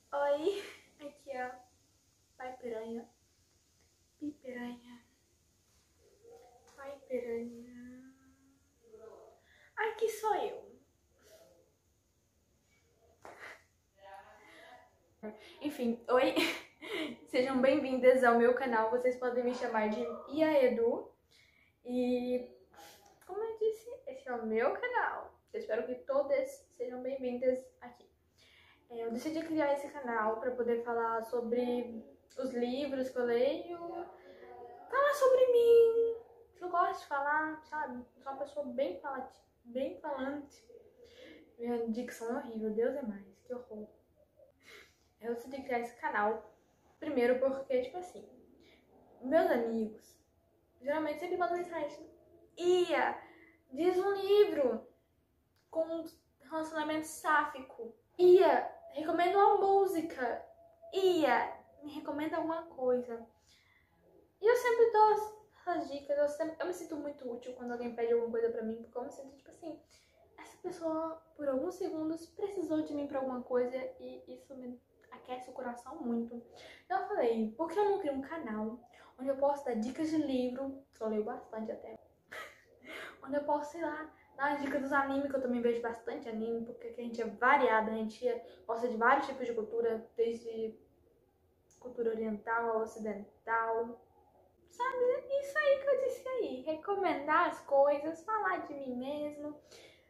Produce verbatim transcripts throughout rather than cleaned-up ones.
Oi, aqui é a Pai Piranha. Piranha. Pai Piranha. Aqui sou eu. Enfim, oi. Sejam bem-vindas ao meu canal. Vocês podem me chamar de Iaedu. E, como eu disse, esse é o meu canal. Eu espero que todas sejam bem-vindas aqui. Eu decidi criar esse canal para poder falar sobre os livros que eu leio, falar sobre mim. Eu gosto de falar, sabe? Eu sou uma pessoa bem falante, bem falante. Minha dicção é horrível, Deus é mais, que horror. Eu decidi criar esse canal, primeiro porque, tipo assim, meus amigos geralmente sempre mandam mensagem. Ia, diz um livro com um relacionamento sáfico. Ia, recomenda uma música. Ia, me recomenda alguma coisa. E eu sempre dou essas dicas. Eu, sempre, eu me sinto muito útil quando alguém pede alguma coisa pra mim, porque eu me sinto tipo assim, essa pessoa por alguns segundos precisou de mim pra alguma coisa e isso me aquece o coração muito. Então eu falei, por que eu não crio um canal onde eu posso dar dicas de livro, que eu leio bastante até, onde eu posso, sei lá, dar as dicas dos animes, que eu também vejo bastante anime, porque aqui a gente é variada, a gente gosta de vários tipos de cultura, desde cultura oriental ao ocidental, sabe? Isso aí que eu disse aí, recomendar as coisas, falar de mim mesmo.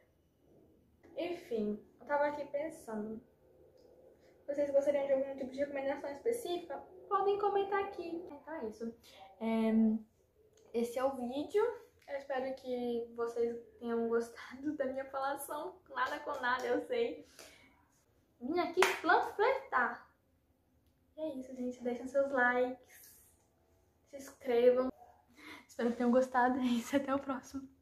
Enfim, eu tava aqui pensando, vocês gostariam de algum tipo de recomendação específica? Podem comentar aqui. Então é isso. É, esse é o vídeo. Eu espero que vocês tenham gostado da minha falação. Nada com nada, eu sei. Vim aqui panfletar. E é isso, gente. Deixem seus likes. Se inscrevam. Espero que tenham gostado. É isso. Até o próximo.